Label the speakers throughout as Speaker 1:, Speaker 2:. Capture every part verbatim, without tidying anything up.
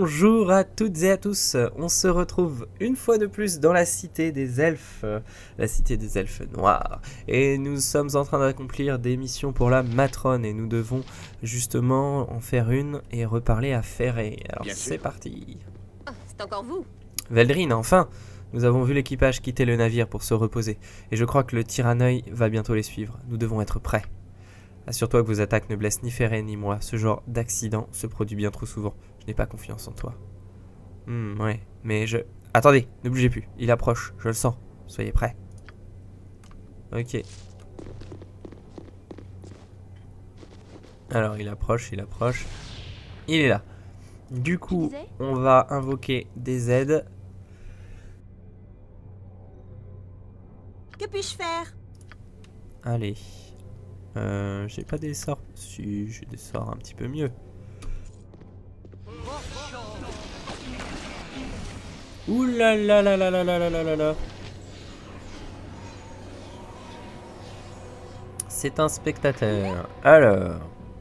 Speaker 1: Bonjour à toutes et à tous, on se retrouve une fois de plus dans la cité des elfes, la cité des elfes noirs. Et nous sommes en train d'accomplir des missions pour la matrone et nous devons justement en faire une et reparler à Ferré. Alors c'est parti.
Speaker 2: Oh, c'est encore vous.
Speaker 1: Veldrine, enfin. Nous avons vu l'équipage quitter le navire pour se reposer et je crois que le Tyranneuil va bientôt les suivre. Nous devons être prêts. Assure-toi que vos attaques ne blessent ni Ferré ni moi. Ce genre d'accident se produit bien trop souvent. Je n'ai pas confiance en toi. Hmm, ouais, mais je... Attendez, ne bougez plus. Il approche, je le sens. Soyez prêts. Ok. Alors, il approche, il approche. Il est là. Du coup, on va invoquer des aides.
Speaker 2: Que puis-je faire?
Speaker 1: Allez. Euh, j'ai pas des sorts. Si, j'ai des sorts un petit peu mieux. Ouh là là là là là là là là là. C'est un spectateur. Alors.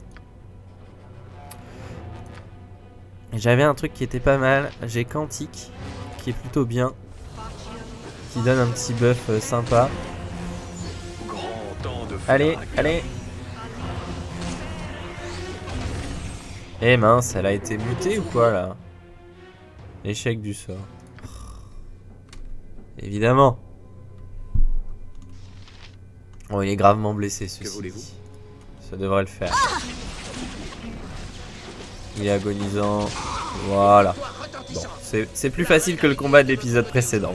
Speaker 1: J'avais un truc qui était pas mal. J'ai Quantique, qui est plutôt bien. Qui donne un petit buff euh, sympa. Allez, allez. Eh mince, elle a été mutée ou quoi là? Échec du sort. Évidemment. Oh, il est gravement blessé ceci. Ça devrait le faire. Il est agonisant. Voilà. Bon, c'est plus facile que le combat de l'épisode précédent.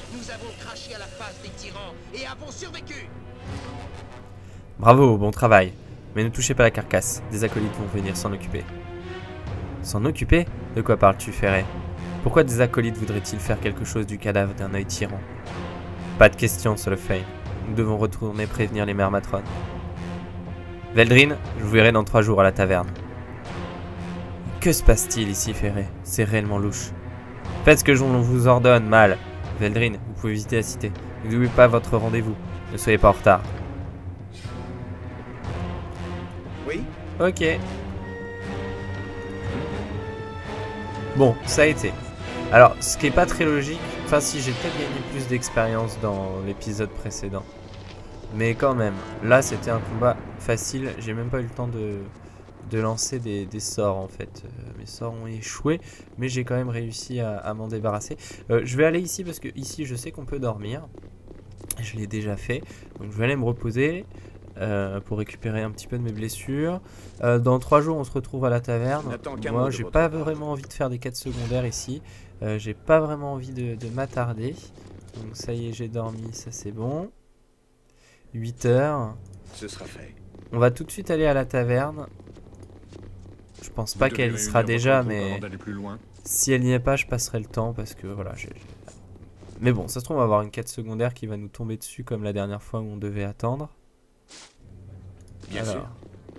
Speaker 1: Bravo, bon travail. Mais ne touchez pas la carcasse. Des acolytes vont venir s'en occuper. S'en occuper? De quoi parles-tu, Ferré? Pourquoi des acolytes voudraient-ils faire quelque chose du cadavre d'un œil tyran? Pas de question, Solofein. Nous devons retourner prévenir les mères matrones. Veldrine, je vous verrai dans trois jours à la taverne. Que se passe-t-il ici, Ferré? C'est réellement louche. Faites ce que l'on vous ordonne, mal. Veldrine, vous pouvez visiter la cité. N'oubliez pas votre rendez-vous. Ne soyez pas en retard.
Speaker 3: Oui.
Speaker 1: Ok. Bon, ça a été. Alors, ce qui est pas très logique, enfin si, j'ai peut-être gagné plus d'expérience dans l'épisode précédent. Mais quand même, là c'était un combat facile, j'ai même pas eu le temps de, de lancer des, des sorts en fait. Euh, mes sorts ont échoué, mais j'ai quand même réussi à, à m'en débarrasser. Euh, je vais aller ici parce que ici je sais qu'on peut dormir. Je l'ai déjà fait, donc je vais aller me reposer. Euh, pour récupérer un petit peu de mes blessures. Euh, dans trois jours, on se retrouve à la taverne. Moi, j'ai pas vraiment envie de faire des quêtes secondaires ici. Euh, j'ai pas vraiment envie de, de m'attarder. Donc ça y est, j'ai dormi, ça c'est bon. huit heures.
Speaker 3: Ce sera fait.
Speaker 1: On va tout de suite aller à la taverne. Je pense pas qu'elle y sera déjà, mais si elle n'y est pas, je passerai le temps parce que voilà. J'ai... Mais bon, ça se trouve, on va avoir une quête secondaire qui va nous tomber dessus comme la dernière fois où on devait attendre.
Speaker 3: Bien
Speaker 1: Alors,
Speaker 3: sûr.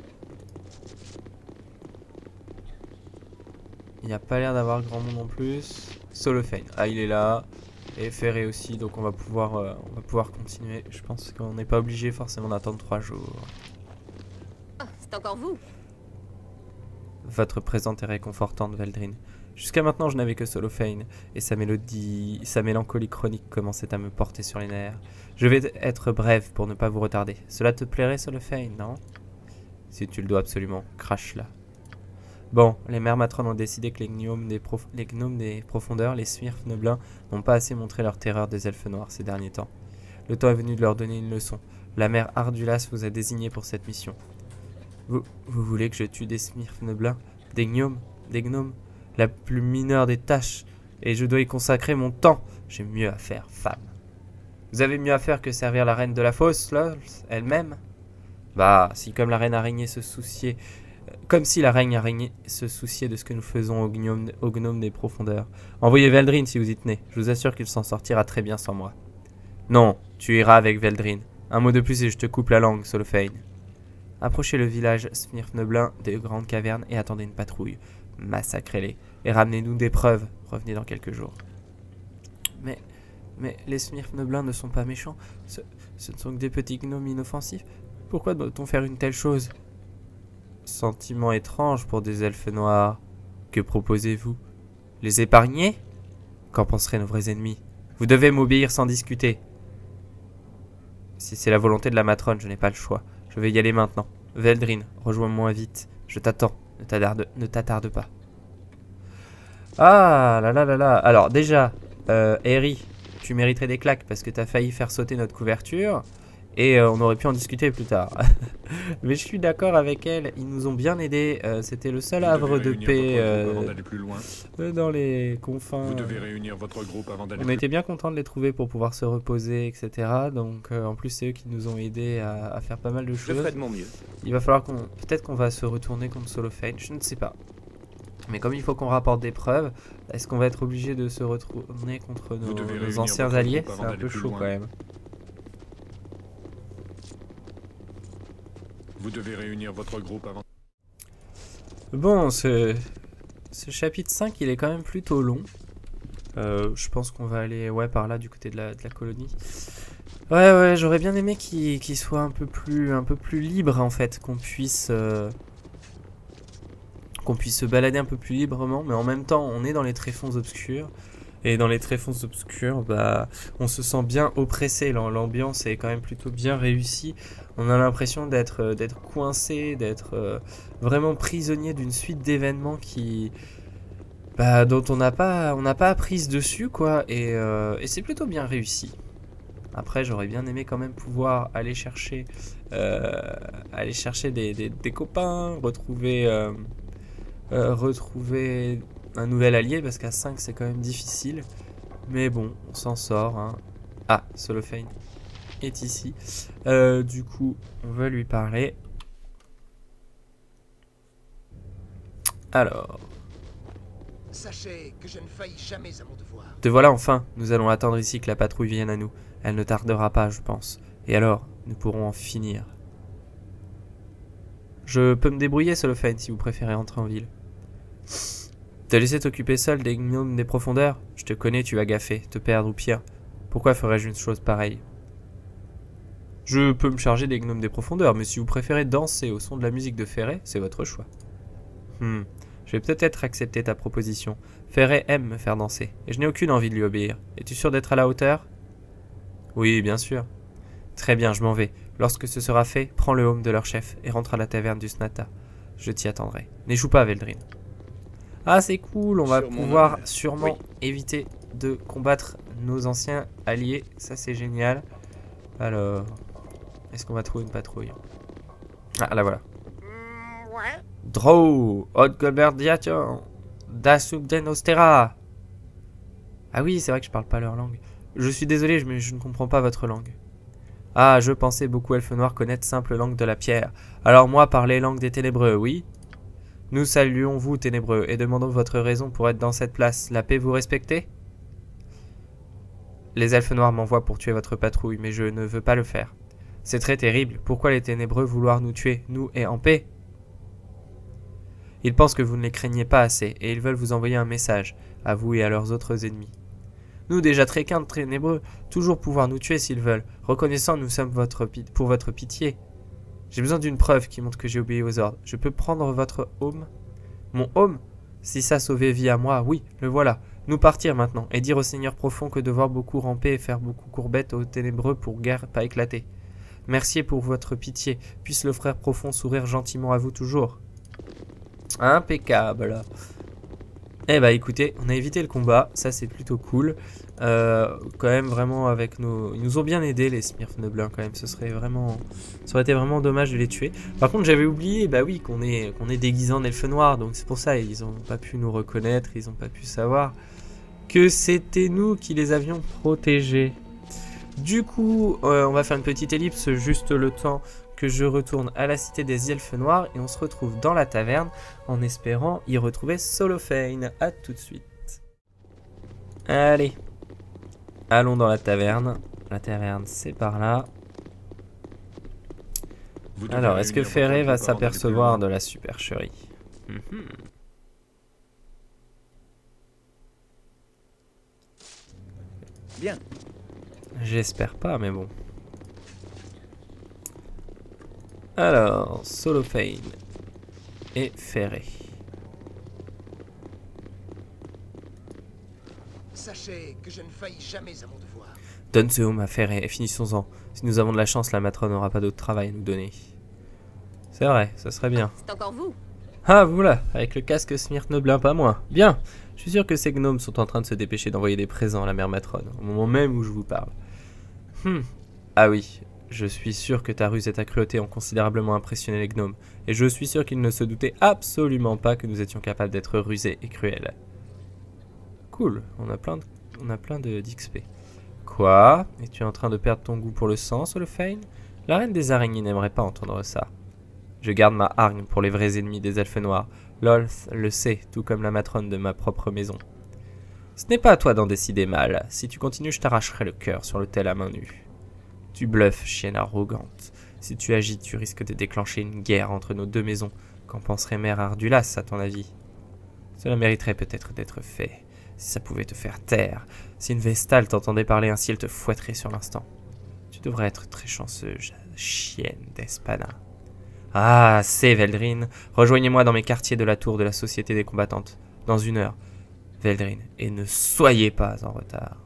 Speaker 1: il n'y a pas l'air d'avoir grand monde en plus. Solofein, ah il est là. Et Ferré aussi, donc on va pouvoir, euh, on va pouvoir continuer. Je pense qu'on n'est pas obligé forcément d'attendre trois jours.
Speaker 2: Oh, c'est encore vous.
Speaker 1: Votre présence est réconfortante, Veldrine. Jusqu'à maintenant, je n'avais que Solofein, et sa mélodie, sa mélancolie chronique commençait à me porter sur les nerfs. Je vais être brève pour ne pas vous retarder. Cela te plairait, Solofein, non? Si tu le dois absolument, crache-la. Bon, les mères matrones ont décidé que les gnomes des, prof... les gnomes des profondeurs, les smurfs noblins, n'ont pas assez montré leur terreur des elfes noirs ces derniers temps. Le temps est venu de leur donner une leçon. La mère Ardulas vous a désigné pour cette mission. Vous, vous voulez que je tue des smurfs noblins? Des gnomes? Des gnomes? La plus mineure des tâches, et je dois y consacrer mon temps. J'ai mieux à faire, femme. Vous avez mieux à faire que servir la reine de la fosse, là, elle-même? Bah, si comme la reine araignée se souciait, comme si la reine araignée se souciait de ce que nous faisons aux gnomes, aux gnomes des profondeurs. Envoyez Veldrine si vous y tenez. Je vous assure qu'il s'en sortira très bien sans moi. Non, tu iras avec Veldrine. Un mot de plus et je te coupe la langue, Solofein. Approchez le village Smurf Noblin des grandes cavernes et attendez une patrouille. Massacrez-les et ramenez-nous des preuves. Revenez dans quelques jours. Mais, mais les Smurfs Noblins ne sont pas méchants. Ce, ce ne sont que des petits gnomes inoffensifs. Pourquoi doit-on faire une telle chose? Sentiment étrange pour des elfes noirs. Que proposez-vous? Les épargner? Qu'en penseraient nos vrais ennemis? Vous devez m'obéir sans discuter. Si c'est la volonté de la matrone, je n'ai pas le choix. Je vais y aller maintenant. Veldrin, rejoins-moi vite. Je t'attends. Ne t'attarde, ne t'attarde pas. Ah là là là là. Alors déjà, euh, Harry, tu mériterais des claques parce que t'as failli faire sauter notre couverture. Et euh, on aurait pu en discuter plus tard. Mais je suis d'accord avec elle. Ils nous ont bien aidés. Euh, C'était le seul havre de paix euh, euh, dans les confins.
Speaker 4: Vous devez réunir votre groupe avant d'aller
Speaker 1: On était bien contents de les trouver pour pouvoir se reposer, et cetera. Donc euh, en plus c'est eux qui nous ont aidés à, à faire pas mal de
Speaker 3: Je
Speaker 1: choses.
Speaker 3: ferai de mon mieux.
Speaker 1: Il va falloir qu'on... Peut-être qu'on va se retourner contre Solofane. Je ne sais pas. Mais comme il faut qu'on rapporte des preuves, est-ce qu'on va être obligé de se retourner contre nos, nos anciens alliés? C'est un peu chaud quand même.
Speaker 4: Vous devez réunir votre groupe avant.
Speaker 1: Bon, ce, ce chapitre cinq, il est quand même plutôt long. Euh, je pense qu'on va aller ouais, par là, du côté de la, de la colonie. Ouais, ouais, j'aurais bien aimé qu'il qu'il soit un peu plus, un peu plus libre, en fait. Qu'on puisse, euh, qu'on puisse se balader un peu plus librement. Mais en même temps, on est dans les tréfonds obscurs. Et dans les tréfonds obscurs, bah, on se sent bien oppressé. L'ambiance est quand même plutôt bien réussie. On a l'impression d'être d'être coincé, d'être euh, vraiment prisonnier d'une suite d'événements qui, bah, dont on n'a pas, on n'a pas prise dessus, quoi. Et, euh, et c'est plutôt bien réussi. Après, j'aurais bien aimé quand même pouvoir aller chercher, euh, aller chercher des, des, des copains, retrouver, euh, euh, retrouver un nouvel allié, parce qu'à cinq c'est quand même difficile. Mais bon, on s'en sort. Hein. Ah, Solofane est ici. Euh, du coup, on va lui parler. Alors.
Speaker 5: Sachez que je ne faillis jamais à mon devoir.
Speaker 1: Te voilà enfin. Nous allons attendre ici que la patrouille vienne à nous. Elle ne tardera pas, je pense. Et alors, nous pourrons en finir. Je peux me débrouiller, Solofane, si vous préférez entrer en ville. Te laisser t'occuper seul des gnomes des profondeurs? Je te connais, tu vas gaffer, te perdre ou pire. Pourquoi ferais-je une chose pareille? Je peux me charger des gnomes des profondeurs, mais si vous préférez danser au son de la musique de Ferret, c'est votre choix. Hmm, je vais peut-être accepter ta proposition. Ferret aime me faire danser, et je n'ai aucune envie de lui obéir. Es-tu sûr d'être à la hauteur? Oui, bien sûr. Très bien, je m'en vais. Lorsque ce sera fait, prends le home de leur chef et rentre à la taverne du Snata. Je t'y attendrai. N'échoue pas, Veldrin. Ah, c'est cool, on va
Speaker 3: Sur mon
Speaker 1: pouvoir
Speaker 3: honneur.
Speaker 1: sûrement
Speaker 3: Oui.
Speaker 1: éviter de combattre nos anciens alliés. Ça, c'est génial. Alors, est-ce qu'on va trouver une patrouille? Ah, là voilà. Drow, Odgoberdiation, Dasugden Ostera. Ah oui, c'est vrai que je parle pas leur langue. Je suis désolé, je, mais je ne comprends pas votre langue. Ah, je pensais beaucoup elfe noir connaître simple langue de la pierre. Alors moi, parler langue des ténébreux, oui? Nous saluons vous, ténébreux, et demandons votre raison pour être dans cette place. La paix vous respectez? Les elfes noirs m'envoient pour tuer votre patrouille, mais je ne veux pas le faire. C'est très terrible. Pourquoi les ténébreux vouloir nous tuer, nous et en paix? Ils pensent que vous ne les craignez pas assez, et ils veulent vous envoyer un message, à vous et à leurs autres ennemis. Nous, déjà très quintes ténébreux, toujours pouvoir nous tuer s'ils veulent, reconnaissant nous sommes votre pour votre pitié. J'ai besoin d'une preuve qui montre que j'ai obéi aux ordres. Je peux prendre votre home? Mon home? Si ça sauvait vie à moi, oui, le voilà. Nous partir maintenant, et dire au Seigneur profond que devoir beaucoup ramper et faire beaucoup courbette aux ténébreux pour guère pas éclater. Merci pour votre pitié. Puisse le frère profond sourire gentiment à vous toujours. Impeccable. Eh bah écoutez, on a évité le combat, ça c'est plutôt cool. Euh, quand même vraiment avec nos... Ils nous ont bien aidés les Smurfs Noblins quand même, ce serait vraiment... Ça aurait été vraiment dommage de les tuer. Par contre j'avais oublié, bah oui, qu'on est, qu'on est déguisé en elfe noir, donc c'est pour ça, ils ont pas pu nous reconnaître, ils ont pas pu savoir que c'était nous qui les avions protégés. Du coup, euh, on va faire une petite ellipse, juste le temps que je retourne à la cité des elfes noirs et on se retrouve dans la taverne en espérant y retrouver Solofane. A tout de suite. Allez, allons dans la taverne. La taverne, c'est par là. Alors, est-ce que Ferret va s'apercevoir de la supercherie? mm-hmm.
Speaker 3: Bien.
Speaker 1: J'espère pas, mais bon. Alors, Solofane et Ferret.
Speaker 5: Sachez que je ne faillis jamais à mon devoir.
Speaker 1: Donne ce home à faire et finissons-en. Si nous avons de la chance, la matrone n'aura pas d'autre travail à nous donner. C'est vrai, ça serait bien.
Speaker 2: C'est encore vous.
Speaker 1: Ah, voilà, avec le casque Smirk ne blâme pas moins. Bien, je suis sûr que ces gnomes sont en train de se dépêcher d'envoyer des présents à la mère matrone, au moment même où je vous parle. Hmm. Ah oui, je suis sûr que ta ruse et ta cruauté ont considérablement impressionné les gnomes, et je suis sûr qu'ils ne se doutaient absolument pas que nous étions capables d'être rusés et cruels. Cool, on a plein de, on a plein de d'X P. Quoi? Es-tu en train de perdre ton goût pour le sang, Solofane? La reine des araignées n'aimerait pas entendre ça. Je garde ma hargne pour les vrais ennemis des elfes noirs. Lolth le sait, tout comme la matrone de ma propre maison. Ce n'est pas à toi d'en décider mal. Si tu continues, je t'arracherai le cœur sur l'autel à main nue. Tu bluffes, chienne arrogante. Si tu agis, tu risques de déclencher une guerre entre nos deux maisons. Qu'en penserait Mère Ardulas, à ton avis? Cela mériterait peut-être d'être fait. Si ça pouvait te faire taire. Si une Vestale t'entendait parler ainsi, elle te fouetterait sur l'instant. Tu devrais être très chanceuse, chienne d'Espada. Ah, c'est Veldrine. Rejoignez-moi dans mes quartiers de la tour de la Société des combattantes. Dans une heure. Veldrine. Et ne soyez pas en retard.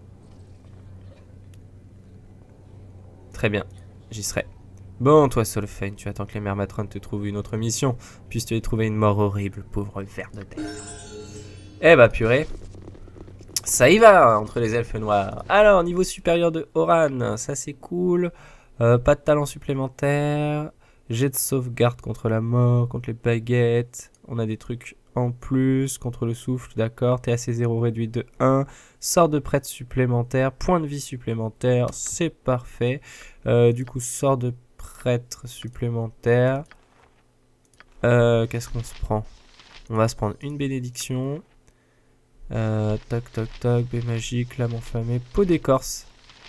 Speaker 1: Très bien. J'y serai. Bon, toi, Solofane, tu attends que les mères matrones te trouvent une autre mission. Puisses-tu y trouver une mort horrible, pauvre ver de terre. Eh bah, purée. Ça y va, entre les elfes noirs. Alors, niveau supérieur de Oran. Ça, c'est cool. Euh, pas de talent supplémentaire. Jet de sauvegarde contre la mort, contre les baguettes. On a des trucs en plus, contre le souffle, d'accord. T A C zéro réduit de un. Sort de prêtre supplémentaire, point de vie supplémentaire, c'est parfait. Euh, du coup, sort de prêtre supplémentaire. Euh, Qu'est-ce qu'on se prend? On va se prendre une bénédiction. Euh, toc, toc, toc, baie magique, lame enflammée, peau d'écorce.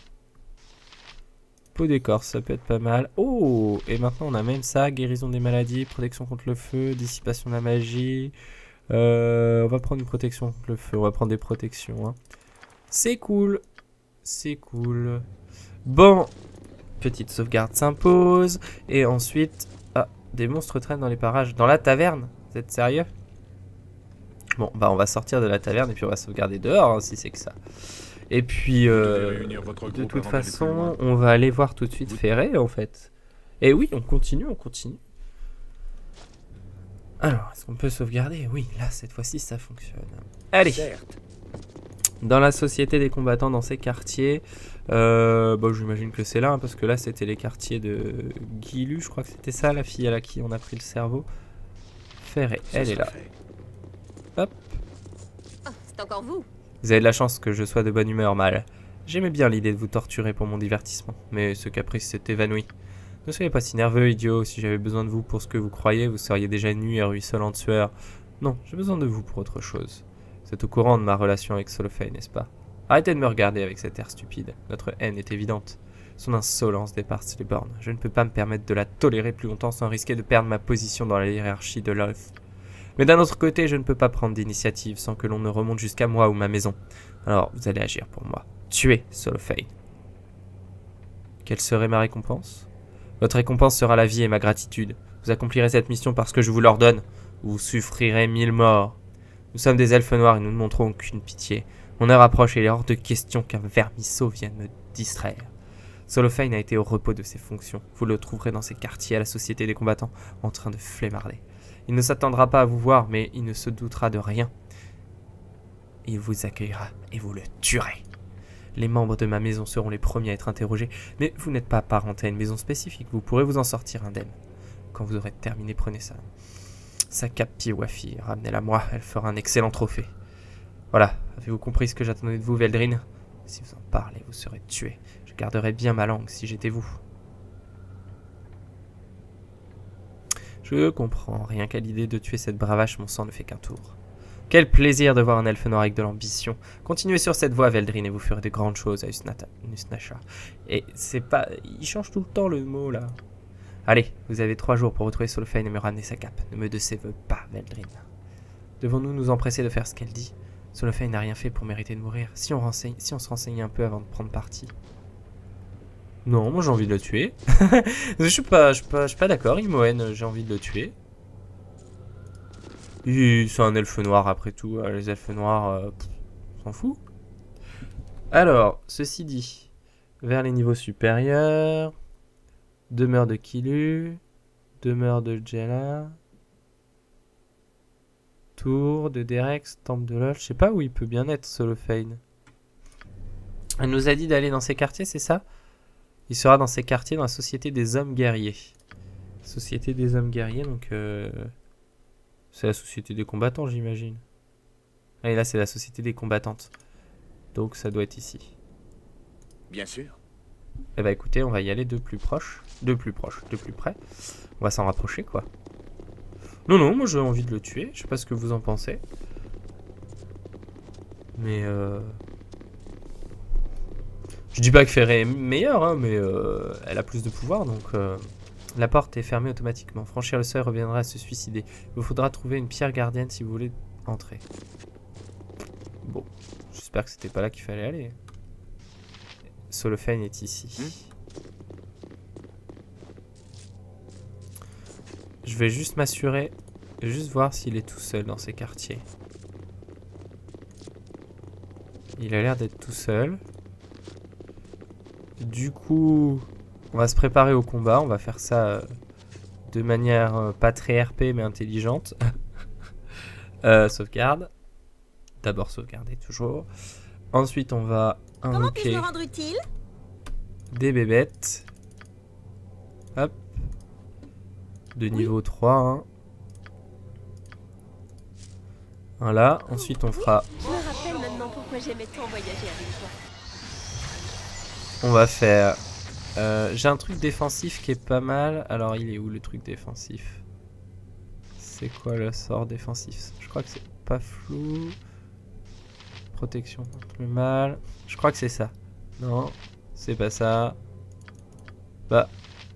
Speaker 1: D'écorce, ça peut être pas mal. Oh, et maintenant on a même ça, guérison des maladies, protection contre le feu, dissipation de la magie. Euh, on va prendre une protection contre le feu, on va prendre des protections. Hein. C'est cool, c'est cool. Bon, petite sauvegarde s'impose. Et ensuite, ah, des monstres traînent dans les parages. Dans la taverne, vous êtes sérieux? Bon, bah on va sortir de la taverne et puis on va sauvegarder dehors, hein, si c'est que ça. Et puis, euh, de toute façon, on va aller voir tout de suite Ferré, en fait. Et oui, on continue, on continue. Alors, est-ce qu'on peut sauvegarder? Oui, là, cette fois-ci, ça fonctionne. Allez. Dans la Société des combattants, dans ces quartiers, euh, bon, j'imagine que c'est là, hein, parce que là, c'était les quartiers de Guilu, je crois que c'était ça, la fille à qui on a pris le cerveau. Ferré, elle est là. Hop.
Speaker 2: Oh, c'est encore vous.
Speaker 1: Vous avez de la chance que je sois de bonne humeur, Mal. J'aimais bien l'idée de vous torturer pour mon divertissement, mais ce caprice s'est évanoui. Ne soyez pas si nerveux, idiot. Si j'avais besoin de vous pour ce que vous croyez, vous seriez déjà nu et ruisselant de sueur. Non, j'ai besoin de vous pour autre chose. Vous êtes au courant de ma relation avec Solofane, n'est-ce pas? Arrêtez de me regarder avec cet air stupide. Notre haine est évidente. Son insolence dépasse les bornes. Je ne peux pas me permettre de la tolérer plus longtemps sans risquer de perdre ma position dans la hiérarchie de Lolth. Mais d'un autre côté, je ne peux pas prendre d'initiative sans que l'on ne remonte jusqu'à moi ou ma maison. Alors, vous allez agir pour moi. Tuez Solofane. Quelle serait ma récompense? Votre récompense sera la vie et ma gratitude. Vous accomplirez cette mission parce que je vous l'ordonne. Vous souffrirez mille morts. Nous sommes des elfes noirs et nous ne montrons aucune pitié. Mon heure approche et il est hors de question qu'un vermisseau vienne me distraire. Solofane a été au repos de ses fonctions. Vous le trouverez dans ses quartiers à la Société des combattants, en train de flémarder. Il ne s'attendra pas à vous voir, mais il ne se doutera de rien. Il vous accueillera et vous le tuerez. Les membres de ma maison seront les premiers à être interrogés, mais vous n'êtes pas apparenté à une maison spécifique, vous pourrez vous en sortir indemne. Quand vous aurez terminé, prenez ça. Sa cape Piwafi, ramenez-la moi, elle fera un excellent trophée. Voilà, avez-vous compris ce que j'attendais de vous, Veldrine? Si vous en parlez, vous serez tué. Je garderais bien ma langue si j'étais vous. Je comprends, rien qu'à l'idée de tuer cette bravache, mon sang ne fait qu'un tour. Quel plaisir de voir un elfe noir avec de l'ambition. Continuez sur cette voie, Veldrine, et vous ferez de grandes choses à Usnacha. Et c'est pas... il change tout le temps le mot, là. Allez, vous avez trois jours pour retrouver Solofane et me ramener sa cape. Ne me décevez pas, Veldrine. Devons-nous nous empresser de faire ce qu'elle dit? Solofane n'a rien fait pour mériter de mourir. Si on, renseigne, si on se renseignait un peu avant de prendre parti. Non, moi j'ai envie de le tuer. je suis pas, je suis pas, je suis pas d'accord, Imoen, j'ai envie de le tuer. C'est un elfe noir après tout. Les elfes noirs, euh, on s'en fout. Alors, ceci dit, vers les niveaux supérieurs, demeure de Kilu, demeure de Jella, tour de Derex, temple de Lol. Je sais pas où il peut bien être, Solofane. Elle nous a dit d'aller dans ces quartiers, c'est ça? Il sera dans ces quartiers dans la Société des Hommes Guerriers. Société des Hommes Guerriers, donc euh, c'est la Société des Combattants, j'imagine. Ah, et là, c'est la Société des Combattantes. Donc, ça doit être ici.
Speaker 3: Bien sûr.
Speaker 1: Eh bah écoutez, on va y aller de plus proche. De plus proche, de plus près. On va s'en rapprocher, quoi. Non, non, moi j'ai envie de le tuer. Je sais pas ce que vous en pensez. Mais euh... je dis pas que Ferré est meilleure, hein, mais euh, elle a plus de pouvoir, donc... Euh... La porte est fermée automatiquement. Franchir le seuil reviendra à se suicider. Il vous faudra trouver une pierre gardienne si vous voulez entrer. Bon, j'espère que c'était pas là qu'il fallait aller. Solofane est ici. Mmh. Je vais juste m'assurer, juste voir s'il est tout seul dans ces quartiers. Il a l'air d'être tout seul. Du coup, on va se préparer au combat. On va faire ça euh, de manière euh, pas très R P mais intelligente. euh, sauvegarde. D'abord sauvegarder toujours. Ensuite, on va
Speaker 2: Comment puis-je
Speaker 1: invoquer
Speaker 2: me rendre utile?
Speaker 1: des bébêtes. Hop. De niveau oui. trois. Hein. Voilà. Ensuite, on fera...
Speaker 2: Je me rappelle maintenant pourquoi j'aimais tant voyager avec toi.
Speaker 1: On va faire... Euh, j'ai un truc défensif qui est pas mal. Alors, il est où le truc défensif? C'est quoi le sort défensif? Je crois que c'est pas flou. Protection contre le mal. Je crois que c'est ça. Non, c'est pas ça. Bah.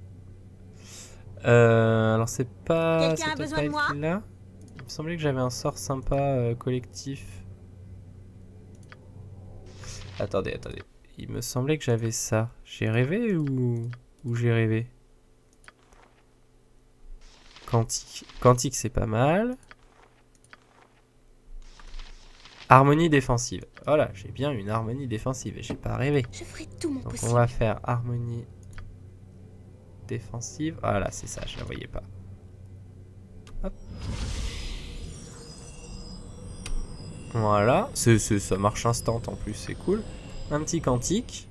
Speaker 1: Euh, alors, c'est pas...
Speaker 2: Quelqu'un a besoin de moi?
Speaker 1: Là. Il me semblait que j'avais un sort sympa euh, collectif. Attendez, attendez. Il me semblait que j'avais ça. J'ai rêvé ou, ou j'ai rêvé? Quantique. Quantique, c'est pas mal. Harmonie défensive. Voilà, j'ai bien une harmonie défensive et j'ai pas rêvé.
Speaker 2: Je ferai tout mon
Speaker 1: Donc
Speaker 2: possible.
Speaker 1: on va faire harmonie défensive. Voilà, c'est ça, je la voyais pas. Hop. Voilà, c'est, c'est, ça marche instant en plus, c'est cool. Un petit quantique.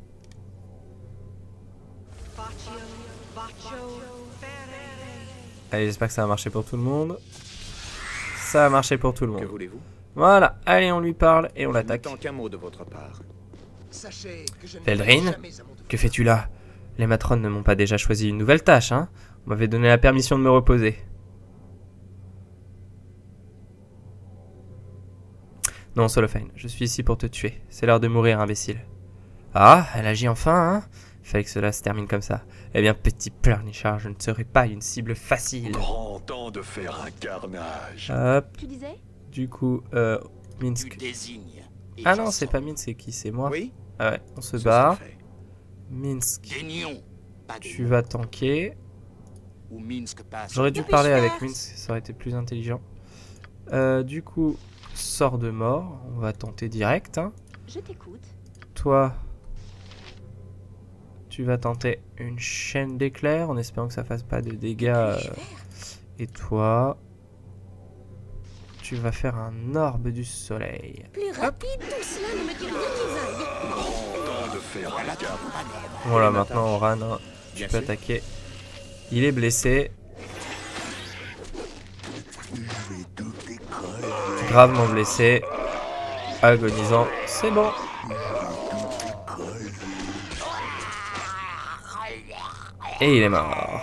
Speaker 1: Allez, j'espère que ça va marcher pour tout le monde. Ça a marché pour tout le monde.
Speaker 3: Que voulez-vous?
Speaker 1: Voilà, allez, on lui parle et on
Speaker 3: Je
Speaker 1: l'attaque.
Speaker 3: n'attends qu'un mot de votre part.
Speaker 5: Sachez que je ne
Speaker 1: Veldrin,
Speaker 5: ferai jamais à mon devoir.
Speaker 1: que fais-tu là? Les matrones ne m'ont pas déjà choisi une nouvelle tâche, hein? On m'avait donné la permission de me reposer. Non, Solofane, je suis ici pour te tuer. C'est l'heure de mourir, imbécile. Ah, elle agit enfin, hein? Il fallait que cela se termine comme ça. Eh bien, petit pleurnichard, je ne serai pas une cible facile.
Speaker 6: Grand temps de faire un carnage.
Speaker 1: Hop,
Speaker 2: Tu disais?
Speaker 1: du coup, euh,
Speaker 6: Tu
Speaker 1: Minsk.
Speaker 6: désignes. et
Speaker 1: Ah non,
Speaker 6: j'assomme.
Speaker 1: c'est pas Minsk, c'est qui? C'est moi?
Speaker 3: Oui,
Speaker 1: Ah ouais, on se
Speaker 3: ce
Speaker 1: barre.
Speaker 3: sera fait.
Speaker 1: Minsk,
Speaker 6: Daignons. Pas de
Speaker 1: tu vas tanker.
Speaker 6: Ou Minsk passe.
Speaker 1: J'aurais dû
Speaker 2: Que
Speaker 1: parler
Speaker 2: puis-je
Speaker 1: avec
Speaker 2: faire?
Speaker 1: Minsk, ça aurait été plus intelligent. Euh, du coup, sort de mort. On va tenter direct. Hein.
Speaker 2: Je t'écoute.
Speaker 1: Toi, tu vas tenter une chaîne d'éclairs en espérant que ça fasse pas de dégâts. euh, Et toi, tu vas faire un orbe du soleil.
Speaker 2: Plus rapide, tout cela ne me dit rien qu'ils aillent.
Speaker 6: Grand temps de faire un carnage.
Speaker 1: Voilà, maintenant, Oran, hein, tu
Speaker 3: Bien
Speaker 1: peux
Speaker 3: sûr.
Speaker 1: attaquer. Il est blessé. Gravement blessé. Agonisant. C'est bon. Et il est mort.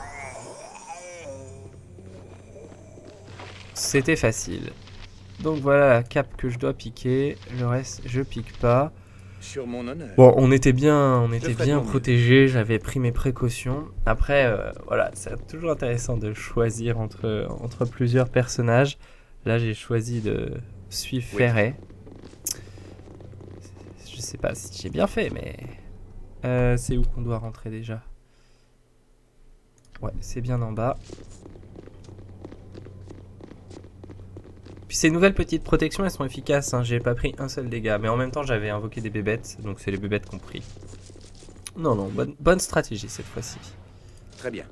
Speaker 1: C'était facile. Donc voilà la cape que je dois piquer. Le reste, je pique pas.
Speaker 3: Sur mon honneur.
Speaker 1: Bon, on était bien, on était
Speaker 3: ferai de
Speaker 1: bien
Speaker 3: mon mieux.
Speaker 1: protégés. J'avais pris mes précautions. Après, euh, voilà, c'est toujours intéressant de choisir entre, entre plusieurs personnages. Là, j'ai choisi de suivre
Speaker 3: Oui.
Speaker 1: Ferré. Je sais pas si j'ai bien fait, mais... Euh, c'est où qu'on doit rentrer déjà? Ouais, c'est bien en bas. Puis ces nouvelles petites protections, elles sont efficaces, hein. J'ai pas pris un seul dégât. Mais en même temps, j'avais invoqué des bébêtes, donc c'est les bébêtes qui ont pris. Non, non, bonne, bonne stratégie cette fois-ci.
Speaker 3: Très bien.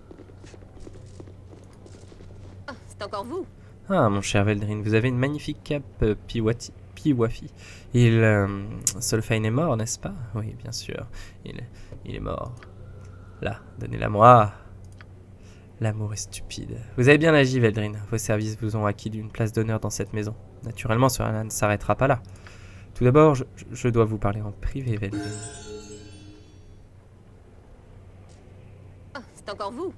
Speaker 2: Ah, c'est encore vous.
Speaker 1: Ah, mon cher Veldrin, vous avez une magnifique cape euh, Piwati, Piwafi. Il... Euh, Solfein est mort, n'est-ce pas? Oui, bien sûr. Il, il est mort. Là, donnez-la moi. L'amour est stupide. Vous avez bien agi, Veldrin. Vos services vous ont acquis d'une place d'honneur dans cette maison. Naturellement, cela ne s'arrêtera pas là. Tout d'abord, je, je dois vous parler en privé, Veldrin.
Speaker 2: Ah, c'est encore vous.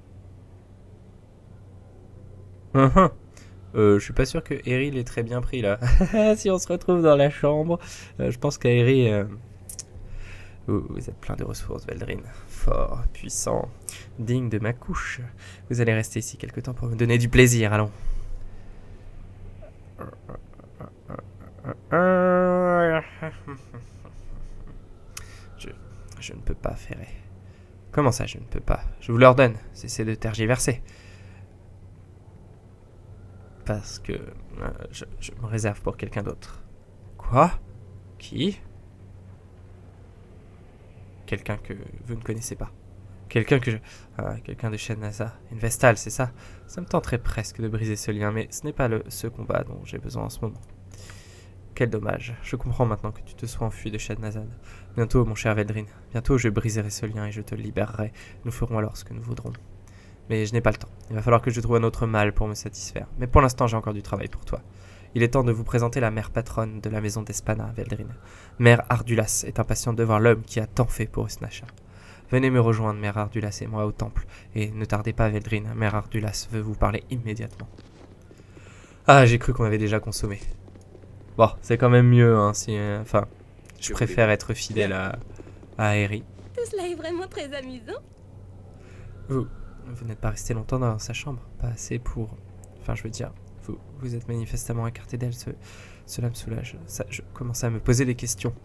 Speaker 1: Uh -huh. euh, je suis pas sûr que Eri l'ait très bien pris là. Si on se retrouve dans la chambre, euh, je pense qu'Eri... Euh... Vous, vous êtes plein de ressources, Veldrin. Fort, puissant, digne de ma couche. Vous allez rester ici quelque temps pour me donner du plaisir, allons. Je, je ne peux pas, Ferré. Comment ça, je ne peux pas? Je vous l'ordonne, cessez de tergiverser. Parce que euh, je, je me réserve pour quelqu'un d'autre. Quoi? Qui? Quelqu'un que vous ne connaissez pas. Quelqu'un que je... Ah, quelqu'un de Shadnaza. Une Vestale, c'est ça? Ça me tenterait presque de briser ce lien, mais ce n'est pas le, ce combat dont j'ai besoin en ce moment. Quel dommage. Je comprends maintenant que tu te sois enfui de Shadnazad. Bientôt, mon cher Veldrin. Bientôt, je briserai ce lien et je te libérerai. Nous ferons alors ce que nous voudrons. Mais je n'ai pas le temps. Il va falloir que je trouve un autre mal pour me satisfaire. Mais pour l'instant, j'ai encore du travail pour toi. Il est temps de vous présenter la mère patronne de la maison d'Espana, Veldrin. Mère Ardulas est impatiente de voir l'homme qui a tant fait pour Usnacha. Venez me rejoindre, Mère Ardulas et moi au temple. Et ne tardez pas, Veldrin. Mère Ardulas veut vous parler immédiatement. Ah, j'ai cru qu'on avait déjà consommé. Bon, c'est quand même mieux, hein, si... Euh, enfin, je
Speaker 3: Je
Speaker 1: préfère
Speaker 3: voulais-
Speaker 1: être fidèle à, à Eri.
Speaker 2: Tout cela est vraiment très amusant.
Speaker 1: Vous, vous n'êtes pas resté longtemps dans sa chambre. Pas assez pour... Enfin, je veux dire... Vous, vous êtes manifestement écarté d'elle, ce, cela me soulage. Ça, je commence à me poser des questions.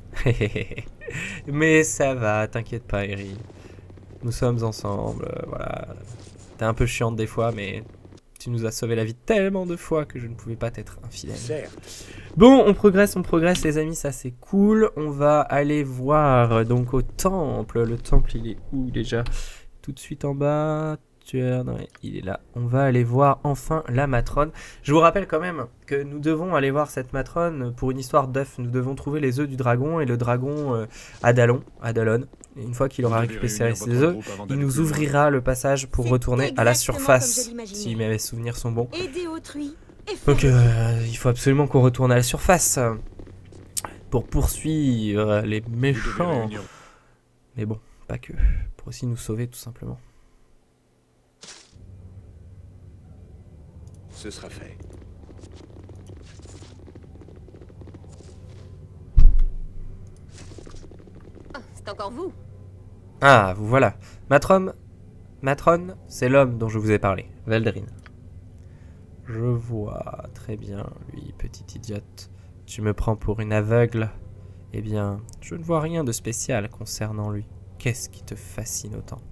Speaker 1: Mais ça va, t'inquiète pas, Eri. Nous sommes ensemble, euh, voilà. T'es un peu chiante des fois, mais tu nous as sauvé la vie tellement de fois que je ne pouvais pas t'être infidèle.
Speaker 3: Certes.
Speaker 1: Bon, on progresse, on progresse, les amis, ça c'est cool. On va aller voir donc au temple. Le temple, il est où déjà? Tout de suite en bas. Non, il est là. On va aller voir enfin la matrone. Je vous rappelle quand même que nous devons aller voir cette matrone pour une histoire d'œuf. Nous devons trouver les œufs du dragon et le dragon euh, Adalon, Adalon. Et une fois qu'il aura récupéré ses œufs, il nous ouvrira le passage pour
Speaker 2: C'est
Speaker 1: retourner à la
Speaker 2: exactement
Speaker 1: surface,
Speaker 2: comme je l'imaginais.
Speaker 1: si mes souvenirs sont bons.
Speaker 2: Aider autrui. Et
Speaker 1: Donc
Speaker 2: faire-
Speaker 1: euh, il faut absolument qu'on retourne à la surface euh, pour poursuivre les
Speaker 4: Vous devez
Speaker 1: méchants.
Speaker 4: réunir-
Speaker 1: Mais bon, pas que. Pour aussi nous sauver tout simplement.
Speaker 3: Ce sera fait.
Speaker 2: Ah, c'est encore vous.
Speaker 1: Ah, vous voilà. Matrone, Matrone, c'est l'homme dont je vous ai parlé, Veldrin. Je vois, très bien, lui, petite idiote. Tu me prends pour une aveugle? Eh bien, je ne vois rien de spécial concernant lui. Qu'est-ce qui te fascine autant?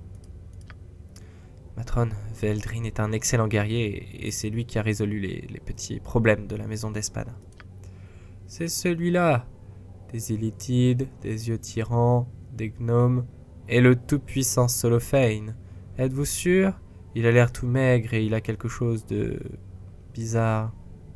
Speaker 1: Matrone, Veldrin est un excellent guerrier et c'est lui qui a résolu les, les petits problèmes de la maison d'Espana. C'est celui-là. Des Illithides, des yeux tyrans, des gnomes et le tout-puissant Solofein. Êtes-vous sûr? Il a l'air tout maigre et il a quelque chose de bizarre.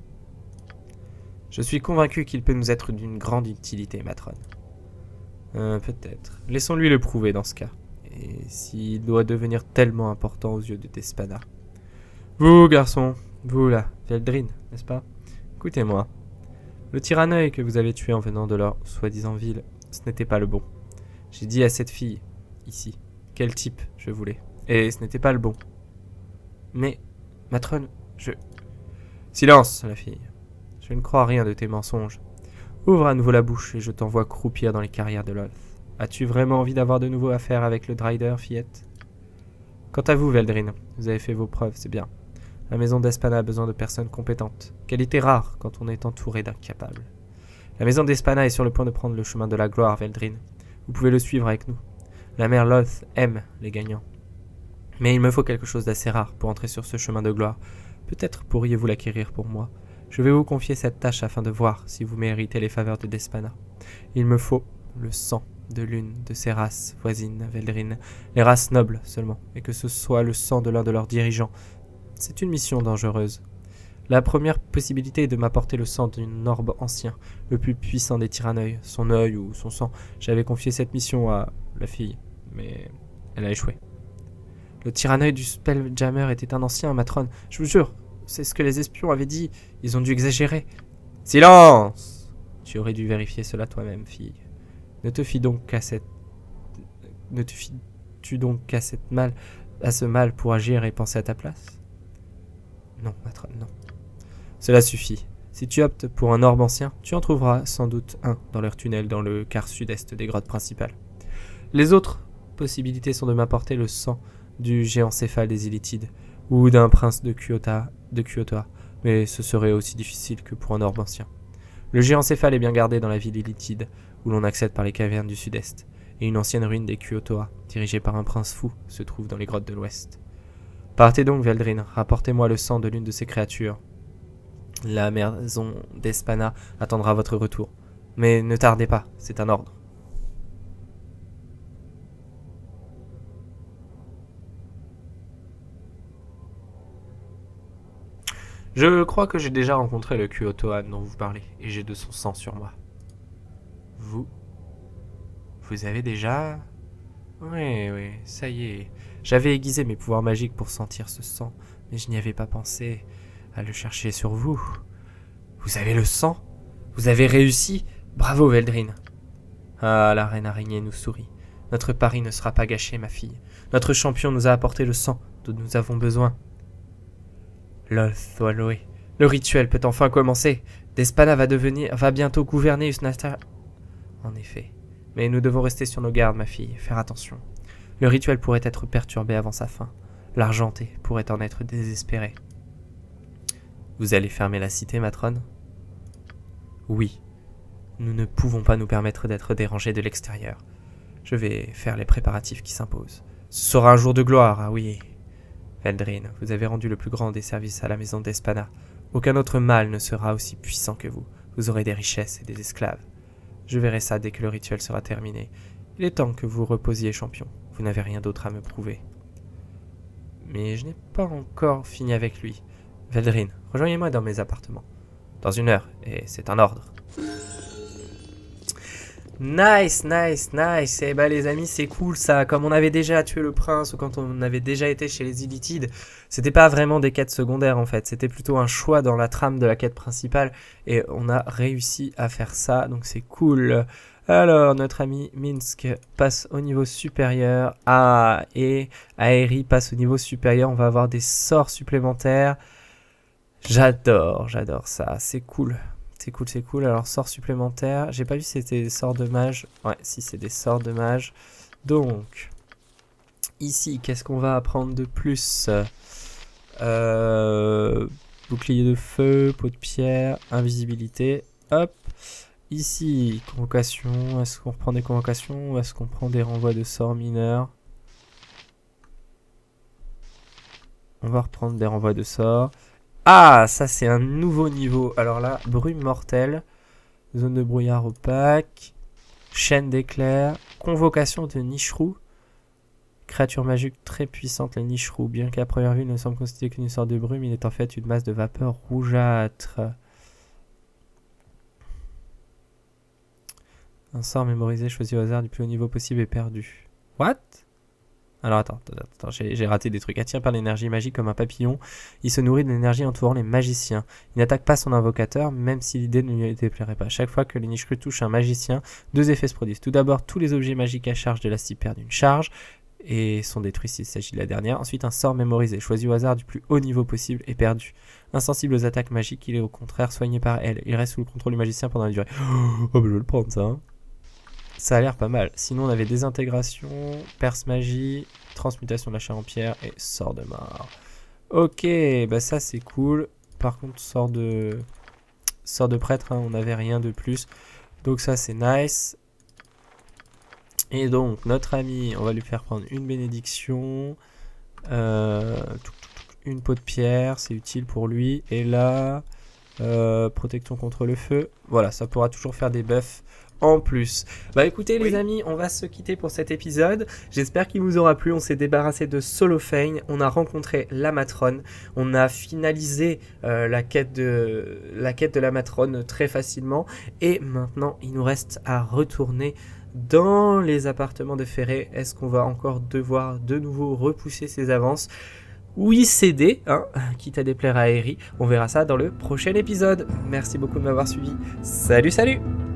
Speaker 1: Je suis convaincu qu'il peut nous être d'une grande utilité, Matrone. Euh, peut-être. Laissons-lui le prouver dans ce cas. Et s'il doit devenir tellement important aux yeux de Despana. Vous, garçon, vous là, Veldrin, n'est-ce pas? Écoutez-moi. Le tyranneuil que vous avez tué en venant de leur soi-disant ville, ce n'était pas le bon. J'ai dit à cette fille, ici, quel type je voulais. Et ce n'était pas le bon. Mais, Matrone, je... Silence, la fille. Je ne crois à rien de tes mensonges. Ouvre à nouveau la bouche et je t'envoie croupir dans les carrières de Lolth. As-tu vraiment envie d'avoir de nouveau affaire avec le Drider, fillette? Quant à vous, Veldrin, vous avez fait vos preuves, c'est bien. La maison d'Espana a besoin de personnes compétentes. Qualité rare quand on est entouré d'incapables. La maison d'Espana est sur le point de prendre le chemin de la gloire, Veldrin. Vous pouvez le suivre avec nous. La mère Lolth aime les gagnants. Mais il me faut quelque chose d'assez rare pour entrer sur ce chemin de gloire. Peut-être pourriez-vous l'acquérir pour moi. Je vais vous confier cette tâche afin de voir si vous méritez les faveurs de Despana. Il me faut le sang de l'une de ces races voisines à Veldrine, les races nobles seulement, et que ce soit le sang de l'un de leurs dirigeants. C'est une mission dangereuse. La première possibilité est de m'apporter le sang d'un orbe ancien, le plus puissant des tyranneuils, son œil ou son sang. J'avais confié cette mission à la fille, mais elle a échoué. Le tyranneuil du Spelljammer était un ancien, Matron. Je vous jure, c'est ce que les espions avaient dit. Ils ont dû exagérer. Silence! Tu aurais dû vérifier cela toi-même, fille. Ne te fie donc qu'à cette... Ne te fies-tu donc qu'à cette mal... à ce mal pour agir et penser à ta place? Non, Matron, non. Cela suffit. Si tu optes pour un orbe ancien, tu en trouveras sans doute un dans leur tunnel dans le quart sud-est des grottes principales. Les autres possibilités sont de m'apporter le sang du géant céphale des Illitides ou d'un prince de Kyota, de Kyoto, mais ce serait aussi difficile que pour un orbe ancien. Le géant céphale est bien gardé dans la ville Illitide, où l'on accède par les cavernes du sud-est, et une ancienne ruine des Kyotoa, dirigée par un prince fou, se trouve dans les grottes de l'ouest. Partez donc, Veldrine, rapportez-moi le sang de l'une de ces créatures. La maison d'Espana attendra votre retour. Mais ne tardez pas, c'est un ordre. Je crois que j'ai déjà rencontré le Kyotoan dont vous parlez, et j'ai de son sang sur moi. Vous Vous avez déjà... Oui, oui, ça y est. J'avais aiguisé mes pouvoirs magiques pour sentir ce sang, mais je n'y avais pas pensé à le chercher sur vous. Vous avez le sang? Vous avez réussi? Bravo, Veldrine. Ah, la reine araignée nous sourit. Notre pari ne sera pas gâché, ma fille. Notre champion nous a apporté le sang dont nous avons besoin. Lolthwaloé. Le rituel peut enfin commencer. Despana va devenir, va bientôt gouverner Usnastar. En effet. Mais nous devons rester sur nos gardes, ma fille. Faire attention. Le rituel pourrait être perturbé avant sa fin. L'Argenté pourrait en être désespéré. Vous allez fermer la cité, Matron? Oui. Nous ne pouvons pas nous permettre d'être dérangés de l'extérieur. Je vais faire les préparatifs qui s'imposent. Ce sera un jour de gloire, ah oui. Veldrine, vous avez rendu le plus grand des services à la maison d'Espana. Aucun autre mal ne sera aussi puissant que vous. Vous aurez des richesses et des esclaves. Je verrai ça dès que le rituel sera terminé. Il est temps que vous reposiez, champion. Vous n'avez rien d'autre à me prouver. Mais je n'ai pas encore fini avec lui. Veldrine, rejoignez-moi dans mes appartements. Dans une heure, et c'est un ordre. Nice, nice, nice. Eh ben les amis, c'est cool ça. Comme on avait déjà tué le prince ou quand on avait déjà été chez les Illitides, c'était pas vraiment des quêtes secondaires en fait. C'était plutôt un choix dans la trame de la quête principale et on a réussi à faire ça, donc c'est cool. Alors, notre ami Minsk passe au niveau supérieur. Ah, et Aeri passe au niveau supérieur. On va avoir des sorts supplémentaires. J'adore, j'adore ça. C'est cool. C'est cool, c'est cool. Alors, sorts supplémentaires. J'ai pas vu si c'était des sorts de mage. Ouais, si, c'est des sorts de mage. Donc, ici, qu'est-ce qu'on va apprendre de plus? euh, Bouclier de feu, peau de pierre, invisibilité. Hop. Ici, convocation. Est-ce qu'on reprend des convocations ou est-ce qu'on prend des renvois de sorts mineurs? On va reprendre des renvois de sorts. Ah, ça c'est un nouveau niveau. Alors là, brume mortelle, zone de brouillard opaque, chaîne d'éclairs, convocation de Nicherou. Créature magique très puissante, la Nicherou. Bien qu'à première vue, il ne semble constituer qu'une sorte de brume, il est en fait une masse de vapeur rougeâtre. Un sort mémorisé choisi au hasard du plus haut niveau possible est perdu. What? Alors attends, attends, attends j'ai raté des trucs. Attiré par l'énergie magique comme un papillon, il se nourrit de l'énergie entourant les magiciens. Il n'attaque pas son invocateur, même si l'idée ne lui déplairait pas. Chaque fois que les Nicherou touchent un magicien, deux effets se produisent. Tout d'abord, tous les objets magiques à charge de la scie perdent une charge et sont détruits s'il s'agit de la dernière. Ensuite, un sort mémorisé, choisi au hasard du plus haut niveau possible, est perdu. Insensible aux attaques magiques, il est au contraire soigné par elle. Il reste sous le contrôle du magicien pendant la durée. Oh, bah je vais le prendre ça, hein. Ça a l'air pas mal. Sinon, on avait désintégration, perce magie, transmutation de la chair en pierre et sort de mort. Ok, bah ça c'est cool. Par contre, sort de sort de prêtre, hein, on n'avait rien de plus. Donc ça c'est nice. Et donc, notre ami, on va lui faire prendre une bénédiction. Euh, une peau de pierre, c'est utile pour lui. Et là, Euh, protection contre le feu. Voilà, ça pourra toujours faire des buffs en plus. Bah écoutez
Speaker 5: Oui.
Speaker 1: les amis, on va se quitter pour cet épisode. J'espère qu'il vous aura plu. On s'est débarrassé de Solofane. On a rencontré la matrone. On a finalisé euh, la, quête de, la quête de la matrone très facilement. Et maintenant, il nous reste à retourner dans les appartements de Ferré. Est-ce qu'on va encore devoir de nouveau repousser ses avances ? Oui, céder, hein, quitte à déplaire à Eri. On verra ça dans le prochain épisode. Merci beaucoup de m'avoir suivi. Salut, salut!